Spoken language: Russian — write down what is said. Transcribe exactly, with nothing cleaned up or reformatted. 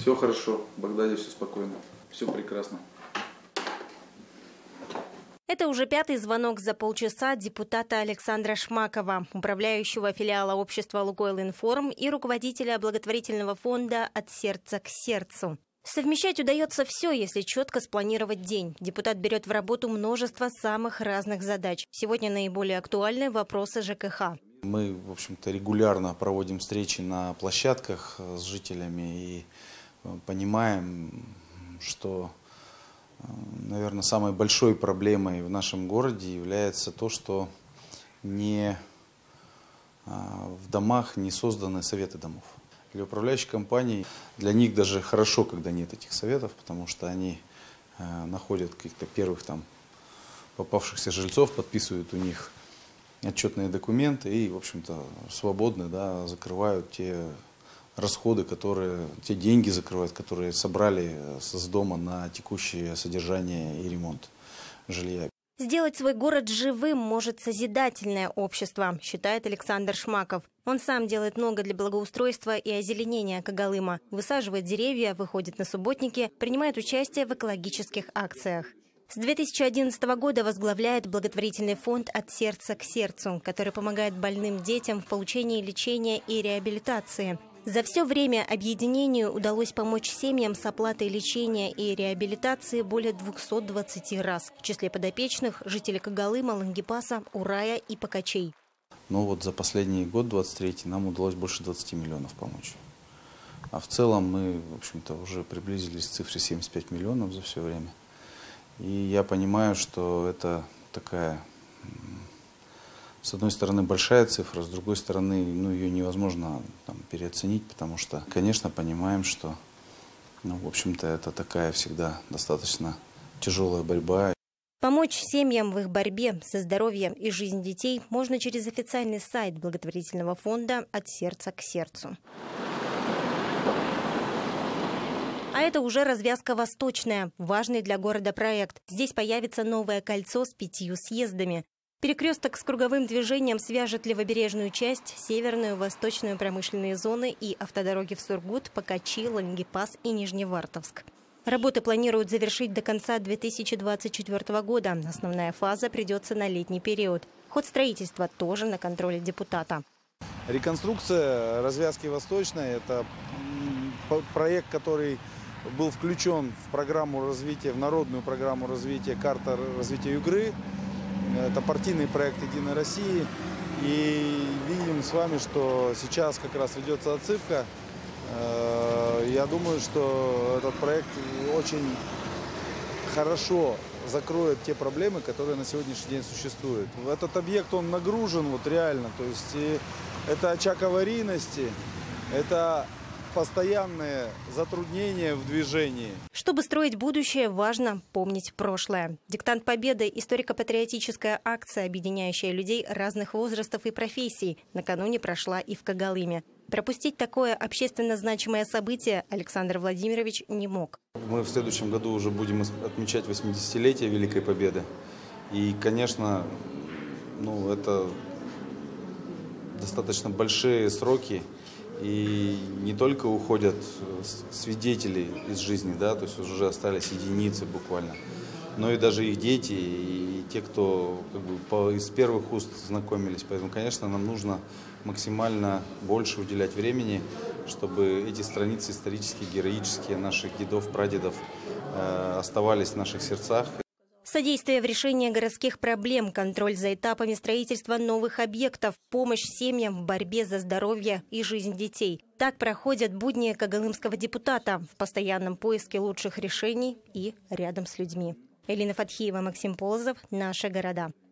Все хорошо, в Багдаде все спокойно, все прекрасно. Это уже пятый звонок за полчаса депутата Александра Шмакова, управляющего филиала общества «Лукойл-Информ» и руководителя благотворительного фонда «От сердца к сердцу». Совмещать удается все, если четко спланировать день. Депутат берет в работу множество самых разных задач. Сегодня наиболее актуальны вопросы ЖКХ. Мы, в общем-то, регулярно проводим встречи на площадках с жителями и понимаем, что, наверное, самой большой проблемой в нашем городе является то, что не, в домах не созданы советы домов. Для управляющих компаний, для них даже хорошо, когда нет этих советов, потому что они э, находят каких-то первых там попавшихся жильцов, подписывают у них отчетные документы и, в общем-то, свободны, да, закрывают те расходы, которые, те деньги закрывают, которые собрали с дома на текущее содержание и ремонт жилья. Сделать свой город живым может созидательное общество, считает Александр Шмаков. Он сам делает много для благоустройства и озеленения Когалыма, высаживает деревья, выходит на субботники, принимает участие в экологических акциях. С две тысячи одиннадцатого года возглавляет благотворительный фонд «От сердца к сердцу», который помогает больным детям в получении лечения и реабилитации. За все время объединению удалось помочь семьям с оплатой лечения и реабилитации более двухсот двадцати раз. В числе подопечных – жители Когалыма, Лангепаса, Урая и Покачей. Ну вот за последний год, двадцать третий, нам удалось больше двадцати миллионов помочь. А в целом мы, в общем-то, уже приблизились к цифре семьдесят пять миллионов за все время. И я понимаю, что это такая, с одной стороны, большая цифра, с другой стороны, ну, ее невозможно там переоценить, потому что, конечно, понимаем, что, ну, в общем-то, это такая всегда достаточно тяжелая борьба. Помочь семьям в их борьбе за здоровье и жизнь детей можно через официальный сайт благотворительного фонда «От сердца к сердцу». А это уже развязка восточная, важный для города проект. Здесь появится новое кольцо с пятью съездами. Перекресток с круговым движением свяжет левобережную часть, северную, восточную промышленные зоны и автодороги в Сургут, Покачи, Лангепас и Нижневартовск. Работы планируют завершить до конца две тысячи двадцать четвёртого года. Основная фаза придется на летний период. Ход строительства тоже на контроле депутата. Реконструкция развязки восточной – это проект, который был включен в программу развития, в народную программу развития «Карта развития Югры». Это партийный проект «Единой России». И видим с вами, что сейчас как раз ведется отсыпка. Я думаю, что этот проект очень хорошо закроет те проблемы, которые на сегодняшний день существуют. Этот объект, он нагружен вот реально. То есть и это очаг аварийности, это постоянные затруднения в движении. Чтобы строить будущее, важно помнить прошлое. «Диктант Победы» – историко-патриотическая акция, объединяющая людей разных возрастов и профессий, накануне прошла и в Когалыме. Пропустить такое общественно значимое событие Александр Владимирович не мог. Мы в следующем году уже будем отмечать восьмидесятилетие Великой Победы. И, конечно, ну, это достаточно большие сроки. И не только уходят свидетели из жизни, да, то есть уже остались единицы буквально, но и даже их дети, и те, кто как бы, по, из первых уст знакомились. Поэтому, конечно, нам нужно максимально больше уделять времени, чтобы эти страницы исторические, героические наших дедов, прадедов э, оставались в наших сердцах. Содействие в решении городских проблем, контроль за этапами строительства новых объектов, помощь семьям в борьбе за здоровье и жизнь детей. Так проходят будни когалымского депутата в постоянном поиске лучших решений и рядом с людьми. Элина Фатхиева, Максим Полозов. Наши города.